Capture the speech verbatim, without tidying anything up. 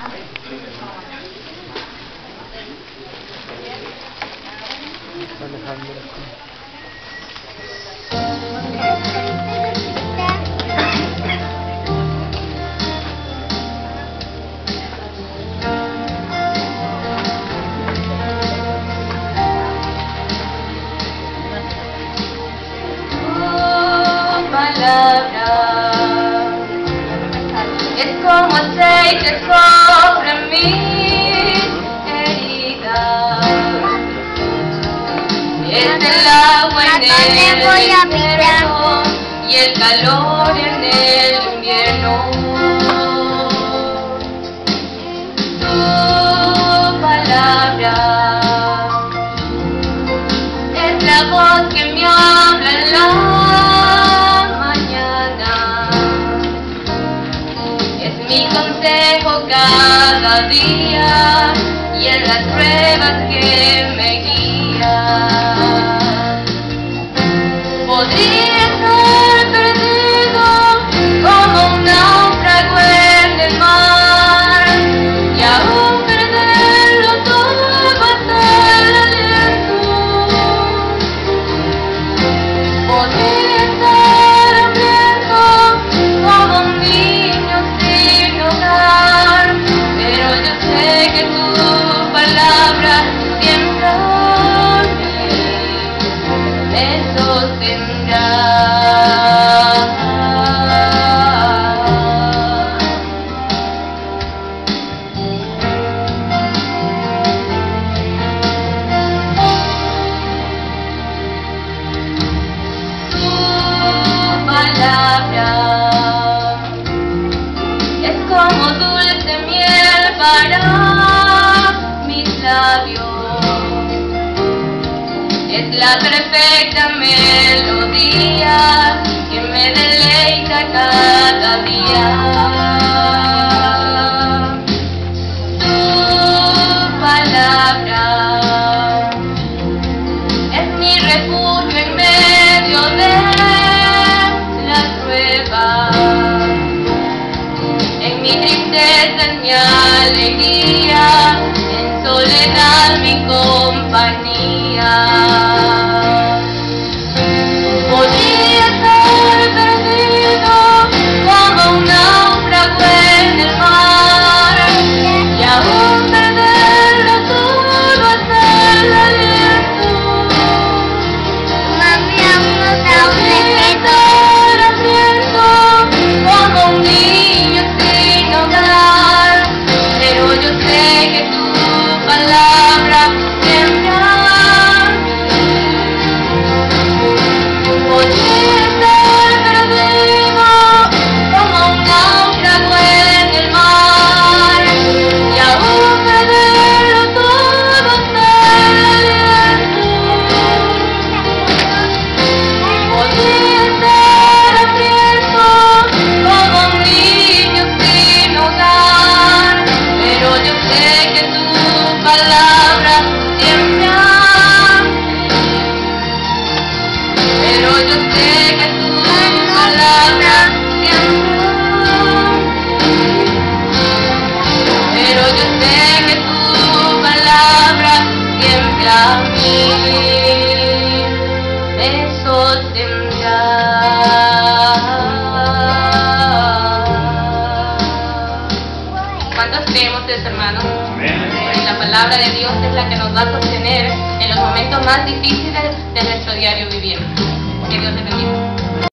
Es como aceite sobre mis heridas, es el agua en el desierto y el calor en el invierno. Tu palabra es la voz que me habla en la mi consejo cada día y en las pruebas que me guían. Podría estar perdido como un náufrago en el mar y aún perderlo todo hasta el aliento. Podría estar hambriento como un niño sin hogar, pero yo sé que tu palabra siempre a mí me sostendrá. Tu palabra es como dulce miel para mis labios, es la perfecta melodía que me deleita cada día. Tu palabra es mi refugio en medio de las pruebas, en mi tristeza, en mi alegría, en soledad mi compañía. Podría estar perdido como un náufrago en el mar y aún perderlo todo hasta el aliento. Podría estar hambriento como un niño sin hogar, pero yo sé que tu palabra siempre a mí. Podría estar perdido como un náufrago en el mar y aún perderlo todo hasta el aliento. Podría estar hambriento como un niño sin hogar, pero yo sé que tu palabra siempre a mí. Pero yo sé que tu palabra siempre a mí. Pero yo sé que tu palabra siempre a mí me sostendrá. ¿Cuántos creemos eso, hermanos? Porque la palabra de Dios es la que nos va a sostener en los momentos más difíciles de nuestro diario vivir. Que Dios te bendiga.